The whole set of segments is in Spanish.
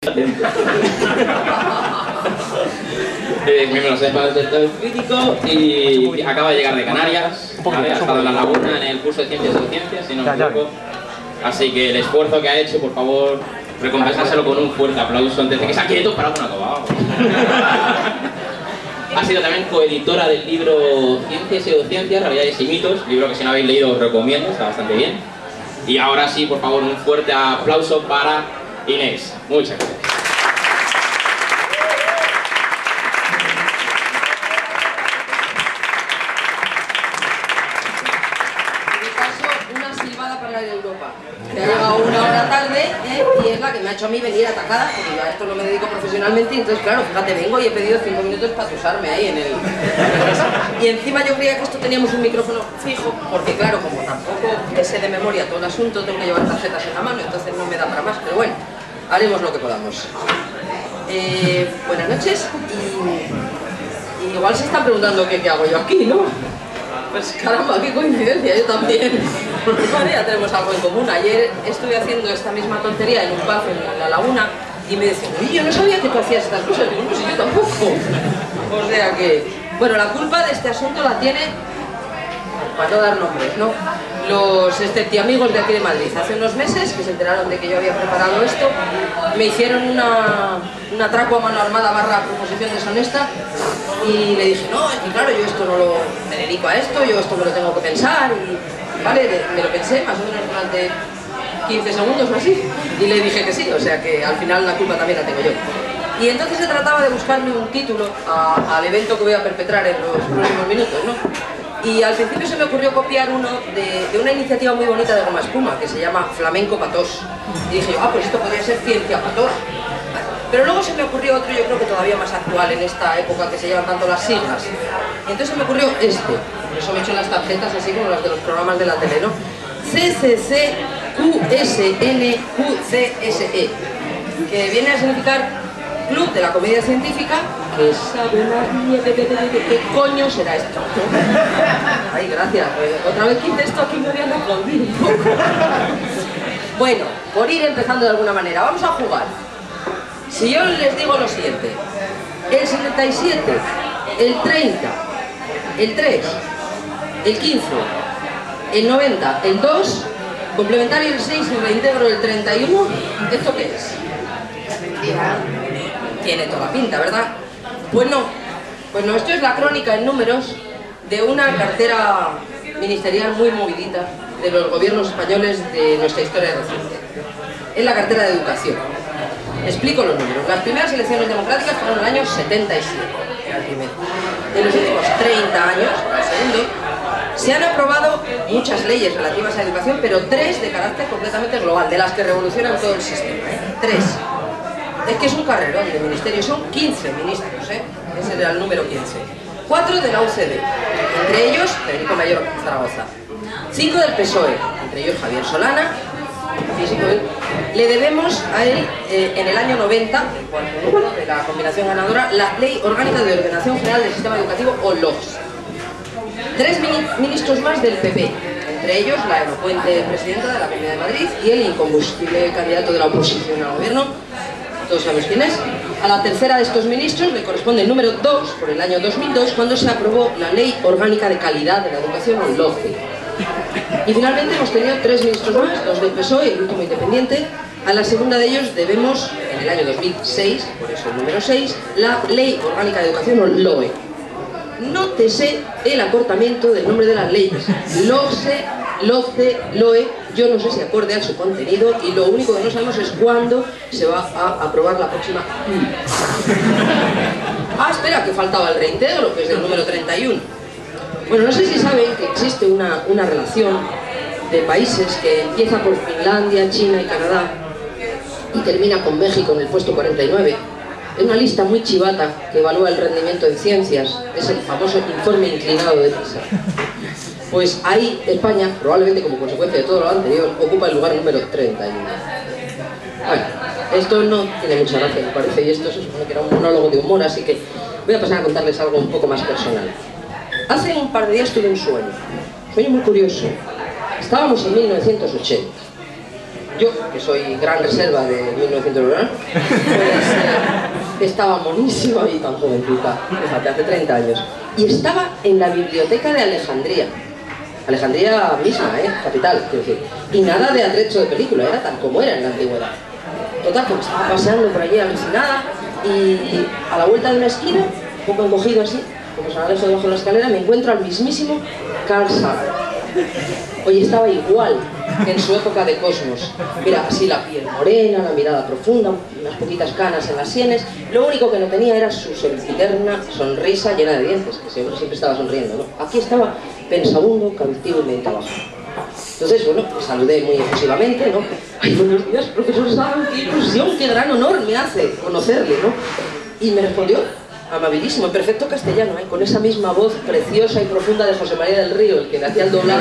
Miembro de los espacios del sector crítico y acaba de llegar de Canarias, ¿vale? Ha estado en La Laguna en el curso de Ciencias de Ciencias, si no me equivoco. Así que el esfuerzo que ha hecho, por favor, recompensárselo con un fuerte aplauso antes de que se quieto para una coba. Ha sido también coeditora del libro Ciencia y Pseudociencia, Realidades y Mitos, libro que si no habéis leído os recomiendo, está bastante bien. Y ahora sí, por favor, un fuerte aplauso para Inés. Muchas gracias. Que ha llegado una hora tarde y es la que me ha hecho a mí venir atacada, porque yo a esto no me dedico profesionalmente y entonces claro, fíjate, vengo y he pedido 5 minutos para tusarme ahí en el... Y encima yo creía que esto teníamos un micrófono fijo, porque claro, como tampoco sé de memoria todo el asunto, tengo que llevar tarjetas en la mano, entonces no me da para más, pero bueno, haremos lo que podamos. Buenas noches y igual se están preguntando qué hago yo aquí, ¿no? Pues caramba, qué coincidencia, yo también. Vale, ya tenemos algo en común. Ayer estuve haciendo esta misma tontería en un pub en La Laguna y me decían, oye, yo no sabía que tú hacías estas cosas. Digo, no sé, yo tampoco. O sea que, bueno, la culpa de este asunto la tiene, para no dar nombres, ¿no? Los esceptiamigos de aquí de Madrid. Hace unos meses que se enteraron de que yo había preparado esto, me hicieron un atraco a mano armada / proposición deshonesta y le dije, no, es que claro, yo esto no me dedico a esto, yo esto me lo tengo que pensar y vale, me lo pensé más o menos durante 15 segundos o así y le dije que sí, o sea que al final la culpa también la tengo yo. Y entonces se trataba de buscarme un título al evento que voy a perpetrar en los próximos minutos, ¿no? Y al principio se me ocurrió copiar uno de una iniciativa muy bonita de Goma Espuma, que se llama Flamenco Patós. Y dije yo, pues esto podría ser Ciencia Patós. Pero luego se me ocurrió otro, yo creo que todavía más actual en esta época que se llevan tanto las siglas. Y entonces se me ocurrió este, por eso me he hecho las tarjetas así como las de los programas de la tele, ¿no? CCCQSNQCSE, que viene a significar Club de la Comedia Científica, que sabe nadie ¿qué coño será esto? Ay, gracias, otra vez que hice esto aquí me voy a aplaudir un poco. Bueno, por ir empezando de alguna manera, vamos a jugar. Si yo les digo lo siguiente, el 77, el 30, el 3, el 15, el 90, el 2, complementario el 6 y reintegro el 31, ¿esto qué es? Mentira. Tiene toda la pinta, ¿verdad? Pues no, esto es la crónica en números de una cartera ministerial muy movidita de los gobiernos españoles de nuestra historia reciente. Es la cartera de educación. Explico los números. Las primeras elecciones democráticas fueron en el año 77, era el primero. En los últimos 30 años, el segundo, se han aprobado muchas leyes relativas a la educación, pero 3 de carácter completamente global, de las que revolucionan todo el sistema, 3. Es que es un carrerón de ministerios, son 15 ministros, ese era el número 15. 4 de la UCD, entre ellos Federico Mayor Zaragoza. 5 del PSOE, entre ellos Javier Solana, físico. Le debemos a él, en el año 90, el cuarto número de la combinación ganadora, la Ley Orgánica de Ordenación General del Sistema Educativo, o LOGS. 3 ministros más del PP, entre ellos la elocuente presidenta de la Comunidad de Madrid y el incombustible candidato de la oposición al gobierno. Todos sabemos quién es. A la tercera de estos ministros le corresponde el número 2 por el año 2002, cuando se aprobó la Ley Orgánica de Calidad de la Educación, o LOGE. Y finalmente hemos tenido 3 ministros más, 2 del PSOE y el último independiente. A la segunda de ellos debemos, en el año 2006, por eso el número 6, la Ley Orgánica de Educación, o LOE. Nótese el acortamiento del nombre de las leyes. LOGSE, LOCE, LOE, yo no sé si acorde a su contenido y lo único que no sabemos es cuándo se va a aprobar la próxima. Espera, que faltaba el reintegro, que es el número 31. Bueno, no sé si saben que existe una relación de países que empieza por Finlandia, China y Canadá y termina con México en el puesto 49. Es una lista muy chivata que evalúa el rendimiento en ciencias, es el famoso informe inclinado de PISA. Pues ahí España, probablemente como consecuencia de todo lo anterior, ocupa el lugar número 31. Bueno, esto no tiene mucha gracia, me parece, y esto se supone que era un monólogo de humor, así que voy a pasar a contarles algo un poco más personal. Hace un par de días tuve un sueño muy curioso. Estábamos en 1980. Yo, que soy gran reserva de 1990, pues estaba monísima y tan jovencita, fíjate, hace 30 años. Y estaba en la biblioteca de Alejandría. Alejandría misma, capital, quiero decir. Y nada de atrecho de película, era tal como era en la antigüedad. Total, pues estaba paseando por allí alucinada y a la vuelta de una esquina, un poco encogido así, como se alejo debajo de la escalera, me encuentro al mismísimo Carl Sagan. Oye, estaba igual que en su época de Cosmos. Mira, así la piel morena, la mirada profunda, unas poquitas canas en las sienes. Lo único que no tenía era su sempiterna sonrisa llena de dientes, que siempre estaba sonriendo, ¿no? Aquí estaba pensabundo, cautivo y meditabajo. Entonces, bueno, pues saludé muy efusivamente, ¿no? Ay, buenos días, profesor Sagan, qué ilusión, qué gran honor me hace conocerle, ¿no? Y me respondió, amabilísimo, en perfecto castellano, con esa misma voz preciosa y profunda de José María del Río, el que le hacía el doblaje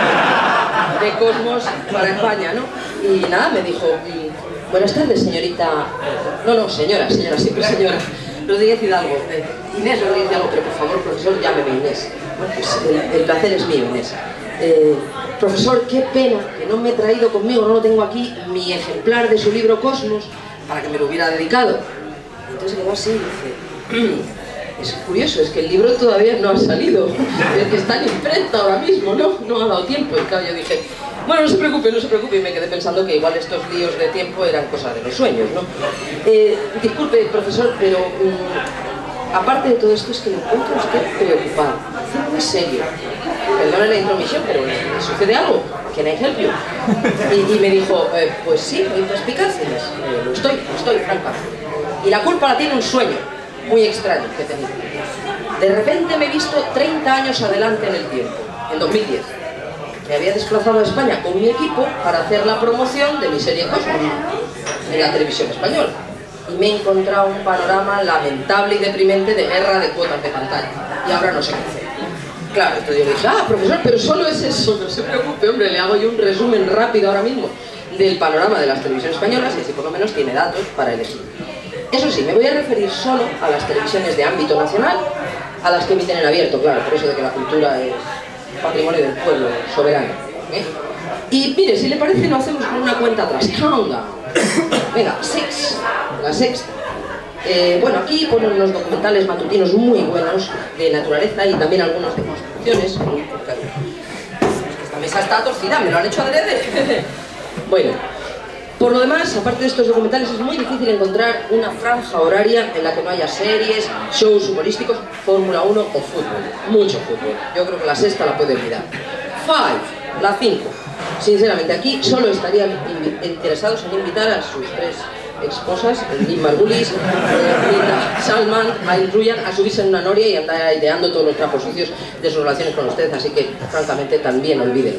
de Cosmos para España, ¿no? Y nada, me dijo, buenas tardes, señorita... No, señora, siempre señora. Rodríguez Hidalgo. Inés Rodríguez Hidalgo, pero por favor, profesor, llámeme Inés. Bueno, pues el placer es mío, Inés. Profesor, qué pena que no me he traído conmigo, no lo tengo aquí, mi ejemplar de su libro Cosmos, para que me lo hubiera dedicado. Entonces quedó así y dice... Es curioso, es que el libro todavía no ha salido, el que está en imprenta ahora mismo, no ha dado tiempo. Y claro, yo dije, bueno, no se preocupe, y me quedé pensando que igual estos líos de tiempo eran cosa de los sueños, ¿no? Disculpe, profesor, pero aparte de todo esto es que me encuentro usted preocupado, muy serio. Perdone la intromisión, pero ¿le sucede algo? ¿Can I help you? Y me dijo, pues sí, muy perspicaz, lo estoy, francamente. Y la culpa la tiene un sueño muy extraño que he tenido. De repente me he visto 30 años adelante en el tiempo, en 2010. Me había desplazado a España con mi equipo para hacer la promoción de mi serie Cosmos en la televisión española. Y me he encontrado un panorama lamentable y deprimente de guerra de cuotas de pantalla. Y ahora no sé qué hacer. Claro, entonces yo le dije, profesor, pero solo es eso, no se preocupe, hombre, le hago yo un resumen rápido ahora mismo del panorama de las televisiones españolas y así por lo menos tiene datos para elegir. Eso sí, me voy a referir solo a las televisiones de ámbito nacional, a las que emiten en abierto, claro, por eso de que la cultura es patrimonio del pueblo, soberano. Y mire, si le parece, lo hacemos con una cuenta atrás. Countdown. Venga, la sexta. Bueno, aquí ponen unos documentales matutinos muy buenos de naturaleza y también algunos de construcciones. Esta mesa está torcida, me lo han hecho adrede. Bueno. Por lo demás, aparte de estos documentales, es muy difícil encontrar una franja horaria en la que no haya series, shows humorísticos, Fórmula 1 o fútbol. Mucho fútbol. Yo creo que la sexta la puede olvidar. La 5. Sinceramente, aquí solo estarían interesados en invitar a sus 3 esposas, Lynn Margulis, Linda Salman, Ayn Ruyan, a subirse en una noria y andar ideando todos los trapos sucios de sus relaciones con usted, así que, francamente, también olvídenlo.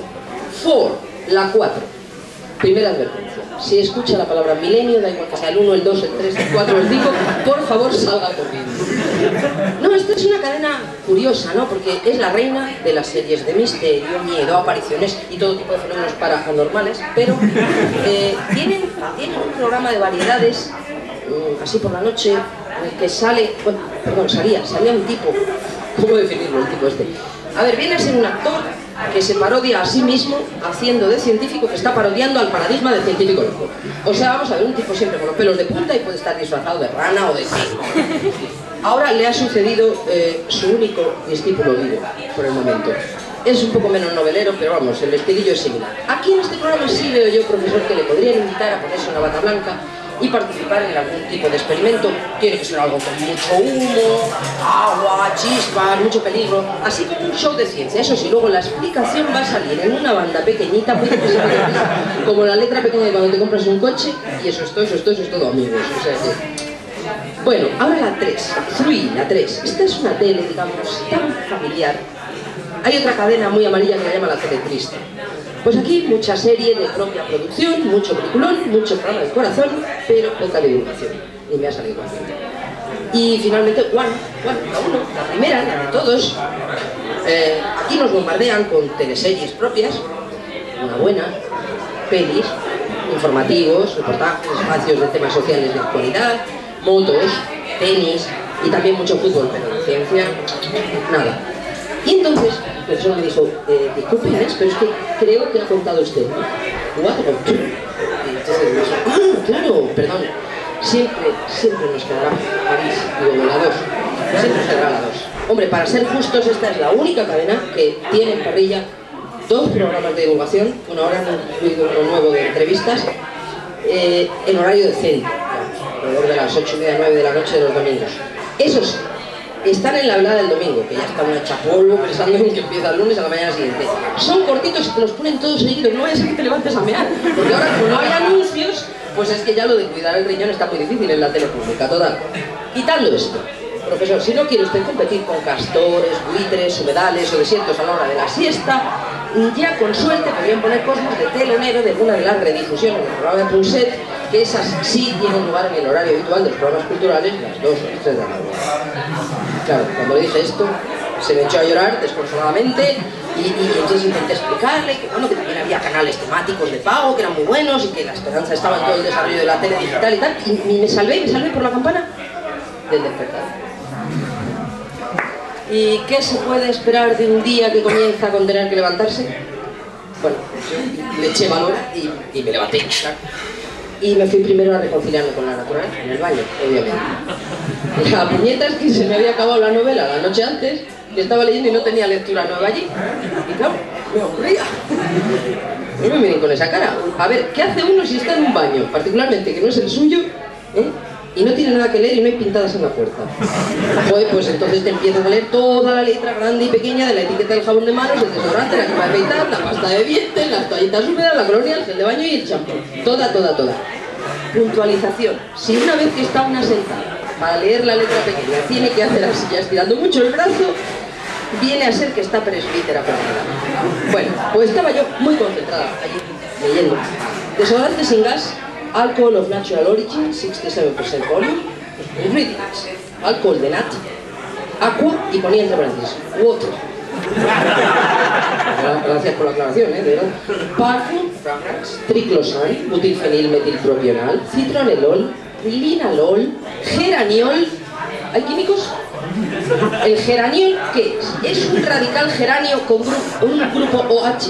La 4. Primera advertencia. Si escucha la palabra milenio, da igual que sea el 1, el 2, el 3, el 4, el 5, por favor salga corriendo. No, esta es una cadena curiosa, ¿no? Porque es la reina de las series de misterio, miedo, apariciones y todo tipo de fenómenos paranormales, pero tienen un programa de variedades, así por la noche, en el que sale, bueno, perdón, salía un tipo, ¿cómo definirlo el tipo este? A ver, viene a ser un actor que se parodia a sí mismo haciendo de científico que está parodiando al paradigma del científico loco. O sea, vamos a ver, un tipo siempre con los pelos de punta y puede estar disfrazado de rana o de tigre. Ahora le ha sucedido su único discípulo vivo, por el momento. Es un poco menos novelero, pero vamos, el estilillo es similar. Aquí en este programa sí veo yo, profesor, que le podrían invitar a ponerse una bata blanca y participar en algún tipo de experimento. Tiene que ser algo con mucho humo, agua, chispas, mucho peligro, así como un show de ciencia. Eso sí, luego la explicación va a salir en una banda pequeñita, muy como la letra pequeña de cuando te compras un coche, y eso es todo, amigos. O sea que... Bueno, ahora la 3, la 3. Esta es una tele, digamos, tan familiar. Hay otra cadena muy amarilla que se llama la tele triste. Pues aquí mucha serie de propia producción, mucho peliculón, mucho programa del corazón, pero poca divulgación. Y me ha salido contento. Y finalmente, la 1, la primera, la de todos. Aquí nos bombardean con teleseries propias, una buena, pelis, informativos, reportajes, espacios de temas sociales de actualidad, motos, tenis y también mucho fútbol, pero la ciencia, nada. Y entonces, el profesor me dijo, disculpe Inés, pero es que creo que ha contado usted, ¿no? 4. Claro, perdón. Siempre nos quedará París, digo, la 2. Siempre nos quedará la 2. Hombre, para ser justos, esta es la única cadena que tiene en parrilla 2 programas de divulgación. Bueno, ahora han incluido uno nuevo de entrevistas en horario decente, alrededor de las 8:30, 9 de la noche de los domingos. Esos están en la velada del domingo, que ya está una chapolvo pensando en que empieza el lunes a la mañana siguiente. Son cortitos y te los ponen todos seguidos, no vaya a ser que te levantes a mear, porque ahora como no hay anuncios, pues es que ya lo de cuidar el riñón está muy difícil en la tele pública, total. Quitando esto, profesor, si no quiere usted competir con castores, buitres, humedales o desiertos a la hora de la siesta, ya con suerte podrían poner Cosmos de telonero de alguna de las redifusiones del programa de Pulset, que esas sí tienen lugar en el horario habitual de los programas culturales, las 2 o las 3 de la tarde. Claro, cuando le dije esto, se me echó a llorar desconsoladamente y entonces intenté explicarle que bueno, que también había canales temáticos de pago que eran muy buenos y que la esperanza estaba en todo el desarrollo de la tele digital y tal, y me salvé por la campana del despertar. ¿Y qué se puede esperar de un día que comienza con tener que levantarse? Bueno, yo le eché valor y me levanté, claro. Y me fui primero a reconciliarme con la naturaleza, en el baño, obviamente. La puñeta es que se me había acabado la novela la noche antes, que estaba leyendo y no tenía lectura nueva allí. Y claro, me aburría. No me miren con esa cara. A ver, ¿qué hace uno si está en un baño, particularmente que no es el suyo, y no tiene nada que leer y no hay pintadas en la puerta? Pues entonces te empiezas a leer toda la letra grande y pequeña de la etiqueta del jabón de manos, el desodorante, la crema de afeitar, la pasta de dientes, las toallitas húmedas, la colonia, el gel de baño y el champú. Toda. Puntualización. Si una vez que está una sentada para leer la letra pequeña tiene que hacer así, ya estirando mucho el brazo, viene a ser que está presbítera perdida. Bueno, pues estaba yo muy concentrada allí, leyendo. Desodorante sin gas, alcohol of natural origin, 67% volume, ingredients, alcohol de nat, aqua y ponía entre paréntesis, water. Gracias por la aclaración, de verdad. Parfum, fragrance, triclosan, butilfenilmetilpropional, citronelol, linalol, geraniol. ¿Hay químicos? ¿El geraniol qué es? Es un radical geranio con un grupo OH.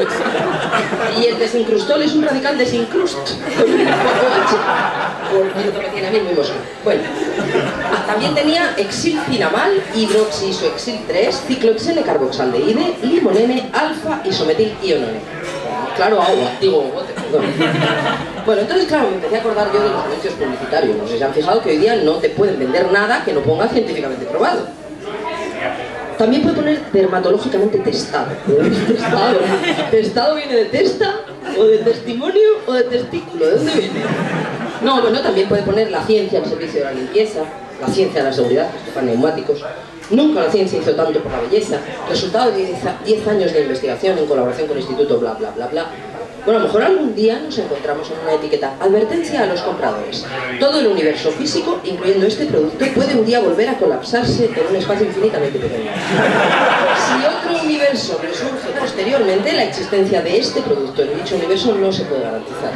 Y el desincrustol es un radical desincrust con un grupo OH. Porque lo que me tiene a mí muy mosca. Bueno, también tenía exilcinamal, hidroxiisoexil 3, ciclohexene carboxaldehide, limonene, alfa isometilionone. Claro, agua, digo, perdón. Bueno, entonces claro, me empecé a acordar yo de los anuncios publicitarios. No sé si se han fijado que hoy día no te pueden vender nada que no ponga científicamente probado. También puede poner dermatológicamente testado. Testado. ¿Testado viene de testa? ¿O de testimonio? ¿O de testículo? ¿De dónde viene? No, bueno, también puede poner la ciencia al servicio de la limpieza, la ciencia de la seguridad, que para neumáticos. Nunca la ciencia hizo tanto por la belleza. Resultado de 10 años de investigación en colaboración con el instituto bla bla bla bla. Bueno, a lo mejor algún día nos encontramos en una etiqueta. Advertencia a los compradores. Todo el universo físico, incluyendo este producto, puede un día volver a colapsarse en un espacio infinitamente pequeño. Si otro universo resurge posteriormente, la existencia de este producto en dicho universo no se puede garantizar.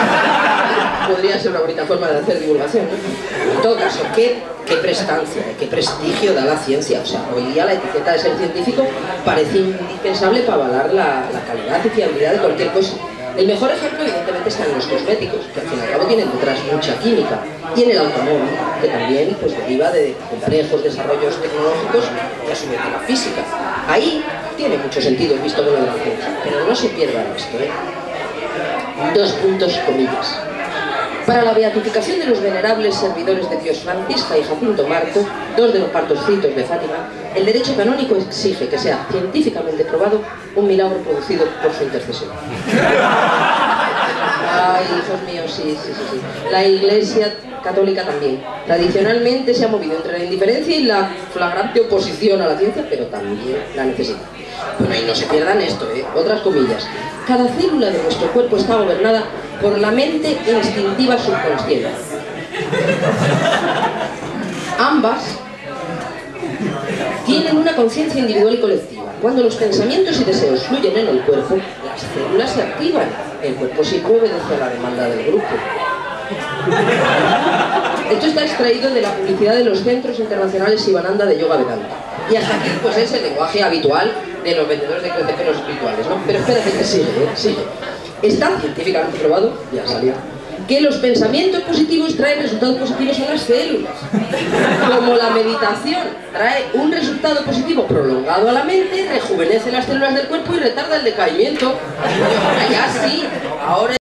Podría ser una bonita forma de hacer divulgación, ¿no? En todo caso, ¿qué prestancia, qué prestigio da la ciencia? O sea, hoy día la etiqueta de ser científico parece indispensable para avalar la calidad y fiabilidad de cualquier cosa. El mejor ejemplo, evidentemente, está en los cosméticos, que al fin y al cabo tienen detrás mucha química, y en el automóvil, que también pues, deriva de complejos desarrollos tecnológicos y a su vez de la física. Ahí tiene mucho sentido visto con la ciencia, pero no se pierdan esto, Dos puntos, comillas. Para la beatificación de los venerables servidores de Dios Francisca y Jacinto Marto, 2 de los partorcitos de Fátima, el derecho canónico exige que sea científicamente probado un milagro producido por su intercesión. Ay, hijos míos, sí. La Iglesia Católica también. Tradicionalmente se ha movido entre la indiferencia y la flagrante oposición a la ciencia, pero también la necesita. Bueno, y no se pierdan esto, Otras comillas. Cada célula de nuestro cuerpo está gobernada por la mente instintiva subconsciente. Ambas tienen una conciencia individual y colectiva. Cuando los pensamientos y deseos fluyen en el cuerpo, las células se activan. El cuerpo siempre obedece a la demanda del grupo. Esto está extraído de la publicidad de los Centros Internacionales Sivananda de Yoga Vedanta. Y hasta aquí pues es el lenguaje habitual de los vendedores de crecepelos espirituales, ¿no? Pero espérate que sigue. Está científicamente probado, ya salió, que los pensamientos positivos traen resultados positivos a las células. Como la meditación trae un resultado positivo prolongado a la mente, rejuvenece las células del cuerpo y retarda el decaimiento. Ya sí, ahora